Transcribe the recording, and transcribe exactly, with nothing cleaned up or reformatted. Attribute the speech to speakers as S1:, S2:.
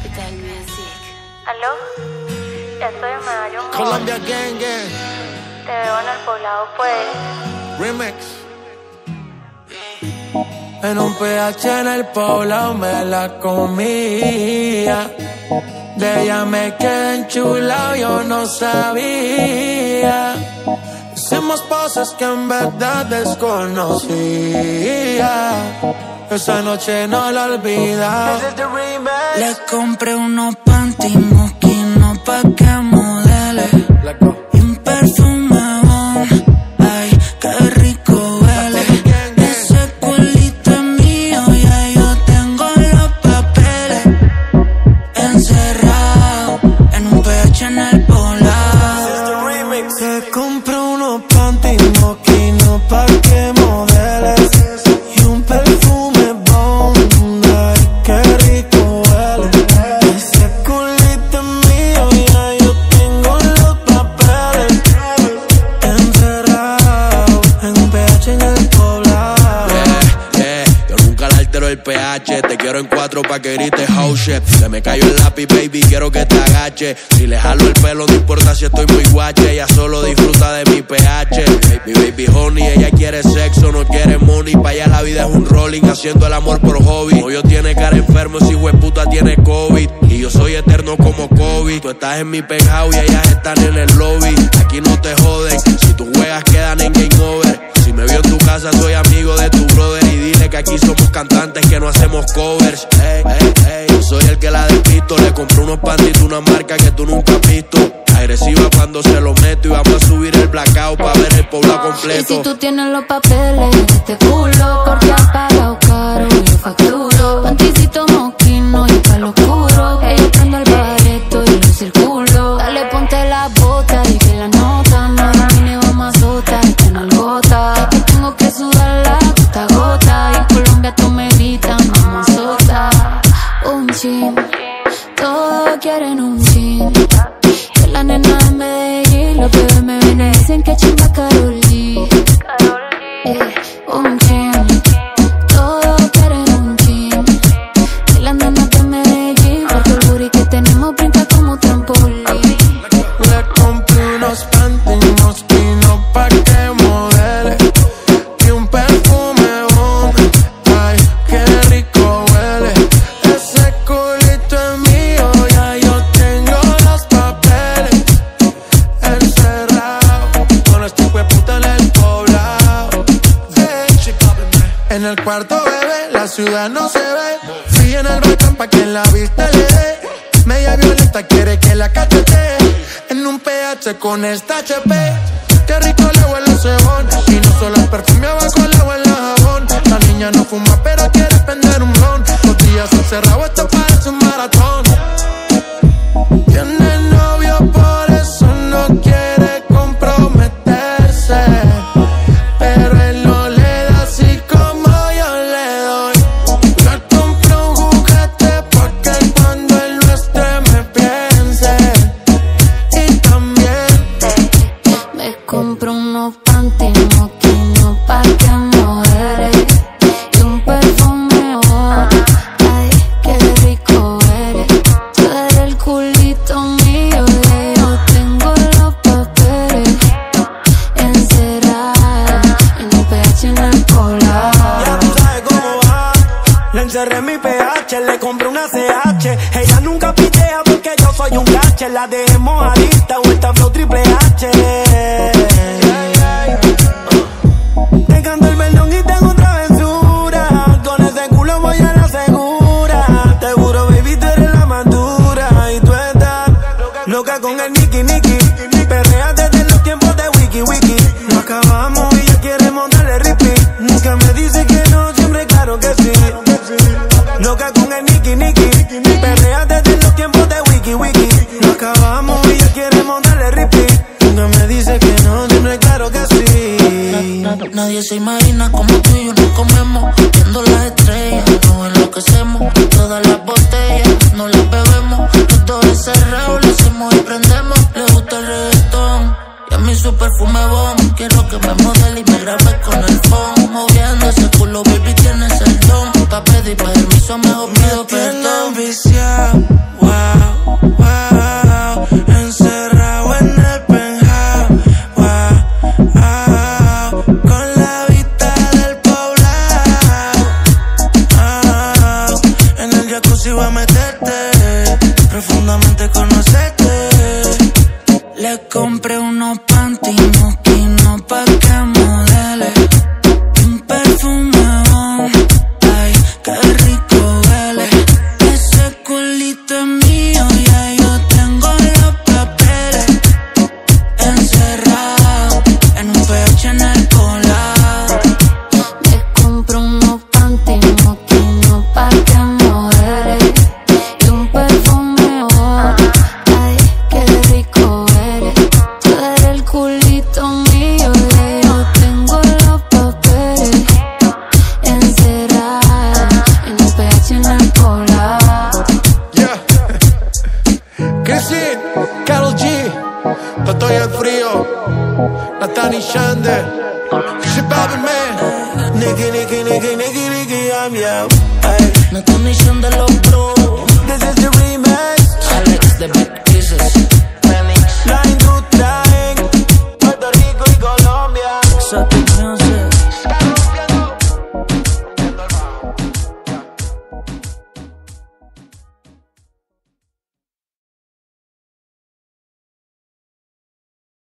S1: Capital Music. ¿Aló? Ya estoy en Medallo.
S2: Colombia Gang Gang.
S1: Te veo en el poblado, pues.
S2: Remix.
S3: En un P H en el poblado me la comía. De ella me quedé enchulado, yo no sabía. Hicimos cosas que en verdad desconocía. Esa noche no la olvidaba.
S4: Le compré unos panty mosquinos pa' que modele y un perfume bon. Ay, qué rico huele. Ese culito es mío, ya yo tengo los papeles encerrado en un P H en el poblado.
S3: Le compré unos panty mosquinos pa' que modele y un perfume bon. Ay, qué rico huele. Ese culito es mío, ya yo tengo los papeles encerrado en un P H en el poblado.
S5: Yeah, yeah, yo nunca le altero el P H. Te quiero en cuatro pa' que grites oh shit. Se me cayó el lápiz, baby, quiero que te agache. Si le jalo el pelo, no importa si estoy muy guache. Ella solo disfruta de mi P H. Mi baby honey, ella quiere sexo, no quiere money. Pa' allá la vida es un rolling, haciendo el amor por hobby. Novio tiene cara enfermo, ese hueputa tiene COVID. Y yo soy eterno como Kobe. Tú estás en mi penthouse y ellas están en el lobby. Aquí no te joden, si tú juegas quedan en game over. Si me vio en tu casa, soy amigo de tu brother. Y dile que aquí somos cantantes, que no hacemos covers. Hey, hey, hey, yo soy el que la despisto. Le compré unos panties, una marca que tú nunca has visto. Agresiva cuando se lo meto. Y vamos a subir el blackout pa' ver el poblado completo.
S1: Y si tú tienes los papeles de este culo, porque has pagado caro y yo facturo. Panticito mosquino y palo oscuro. Ella prendo el bareto y lo circulo. Dale, ponte la bota y que la nota no domine, vamos a azotar esta nalgota. Que tengo que sudarla gota a gota. Y en Colombia tú me gritas, vamos a azotar. Un chin, todos quieren un chin. Que la nena de Medellín, los bebés me ven y dicen que chimba Karol G. Eh, un chin, todos quieren un chin. Que la nena de Medellín, porque el booty que tenemos brinca como trampolín.
S3: Le compré unos panty mosquinos pa' que modele y un perfume bon. Ay, qué rico huele. Ese culito es mío, ya yo tengo los papeles encerrado con este hueputa en el poblado. Hey. En el cuarto, bebé, la ciudad no se ve. Fui en el balcón pa' que la vista le dé. Media violeta quiere que la cachete en un P H con esta H P. Qué rico le huele el cebón. Y no solo el perfume, abajo le huele el jabón. La niña no fuma pero quiere prender un blon. Los días encerrados, esto parece un maratón. Tiene novio, por eso no quiere comprometerse. Pero él no le da así como yo le doy. Le compré un juguete porque cuando él no esté me piense. Y también
S1: Me compro unos panty mosquinos pa' que modele y un perfume bon. Ay, qué rico eres. Tú eres el culito mío, y yo tengo los papeles encerrados en un P H en el poblado.
S6: Ya tú sabes cómo va. Le encerré mi P H, le compré una C H. Ella nunca pitea porque yo soy un cache. La dejé mojadita, vuelta flow triple H. Te canto el perdón y tengo travesura. Con ese culo voy a la segura. Te juro, baby, tú eres la madura. Y tú estás loca con el Nicky Nicky. Perrea desde los tiempos de Wiki Wiki. No acabamos y ella quiere montarle repeat. Nunca me dice que no, siempre claro que sí. Loca con el Nicky Nicky. Perrea desde los tiempos de Wiki Wiki. No acabamos y ella quiere montarle repeat. Nunca me dice que no, siempre claro que sí.
S4: Nadie se imagina como tú y yo nos comemos. Viendo las estrellas, nos enloquecemos. Todas las botellas, no las bebemos. Los dos encerrados, lo hacemos y prendemos. Le gusta el reggaetón y a mí su perfume bon. Quiero que me modele y me grabe con el phone. Moviendo ese culo, baby, tienes el don. pa' pedir permiso, mejor pido perdón.
S6: Viciado, wow, wow, encerrado en el penthouse, wow, wow, con la vista del poblado, wow, en el jacuzzi voy a meterte, profundamente conocerte.
S4: Le compré unos panty mosquinos pa' que modele, un perfume bon, ay, qué rico huele. Ese culito es mío, ya yo tengo los papeles encerrado en un P H en el colado.
S1: Me compro unos panty mosquinos pa' que modele y un perfume oh, ay, qué rico eres. Tú eres el culito mío, ya yo tengo los papeles encerrado en un P H en el colado.
S3: Yeah. Chrissy, Karol G, Totoy el Frío, Nathan y Shande, Shit Bobby Man,
S6: Nicky, Nicky, Nicky, Nicky, Nicky, I'm yo. Ay,
S4: No condición de los bros,
S6: this is the remix.
S4: Alex de Back Kisses.